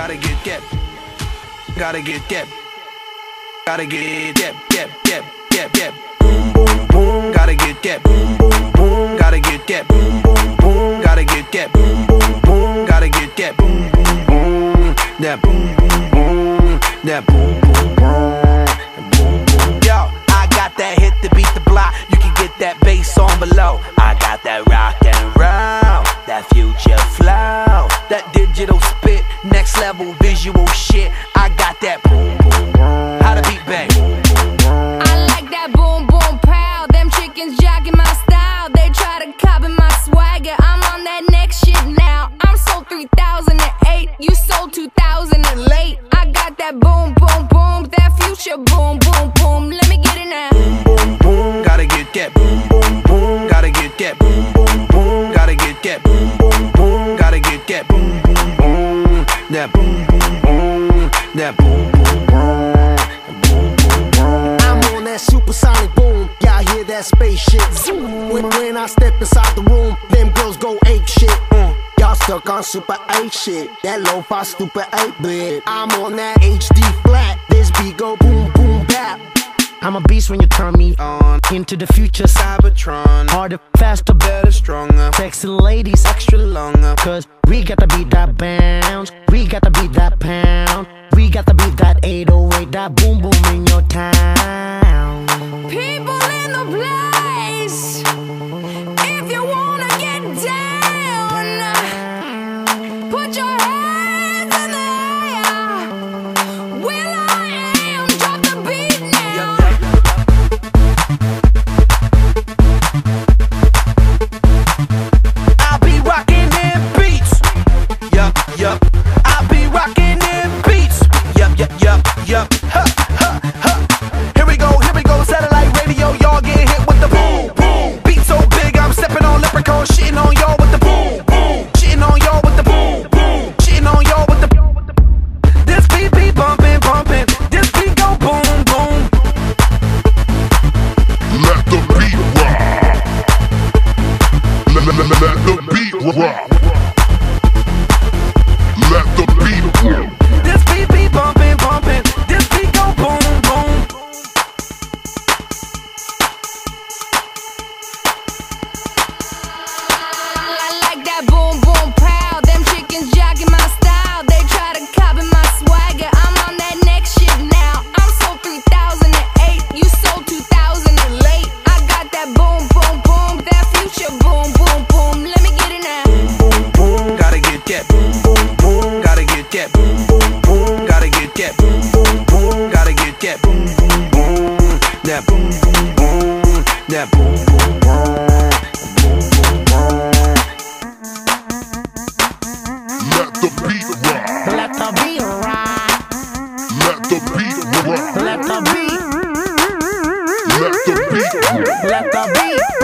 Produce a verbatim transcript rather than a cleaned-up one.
Gotta get that. Gotta get that. Gotta get that. That. That. That. That. Boom boom boom. Gotta get that. Boom boom boom. Gotta get that. Boom boom boom. Gotta get that. Boom boom boom. Gotta get that. Boom boom boom. That boom boom boom. That boom boom boom. Yo, I got that hit to beat the block. You can get that bass on below. I got that rock and roll, that future flow, that digital spit, next level visual shit. I got that boom boom boom. How the beat bang? I like that boom boom pow. Them chickens jacking my style. They try to copy my swagger. I'm on that next shit now. I'm sold three thousand eight. You sold two thousand late. I got that boom boom boom, that future boom boom boom. Let me get it now. Boom boom boom. Gotta get that. Boom boom boom. Gotta get that. Boom boom boom. Gotta get that. Boom boom boom. Gotta get that. Boom boom boom. That boom boom boom. That boom boom boom. I'm on that supersonic boom. Y'all hear that spaceship zoom. When, when I step inside the room, them girls go ape shit. Mm. Y'all stuck on super eight shit. That lo-fi stupid eight bit. I'm on that H D flat. This beat go boom boom bap. I'm a beast when you turn me on. Into the future, Cybertron. Harder, faster, better, stronger. Sexy ladies, extra longer. Cause we got to beat that bounce. We got to beat that pound. We got to beat that eight oh eight. That boom boom in your town. People in the place, if you wanna get down, put your hands in the air. Will I am, drop the beat now. I'll be rocking them beats. Yup, yup. I'll be rocking them beats. Yup, yup, yup, yup. Ha, ha, ha. Here we go, here we go. Satellite radio, y'all get hit with the boom, boom. Beat so big, I'm stepping on leprechaun, shitting on y'all with the boom, boom. Shitting on y'all with the boom, boom. Shitting on y'all with the. This beat be bumping, bumping. This beat go boom, boom. Let the beat rock. Let, let, let, let the beat rock. Let the beat rock. This beat be bumping, bumping. This beat go boom, boom. I like that boom boom pow. Them chickens jacking my style. They try to copy my swagger. I'm on that next shit now. I'm sold three thousand eight. You sold two thousand late. I got that boom boom boom, that future boom boom boom. Let me get it now. Boom, boom, gotta get that. Boom, boom, boom, gotta get that. Boom, boom, boom, gotta get that. Boom, boom, boom, gotta get that. Boom, boom, boom, that boom, boom, boom, that boom, boom, boom, boom, boom, boom. Let the beat rock. Let the beat rock. Let the beat rock. Let the beat. Let the beat rock. Let the beat.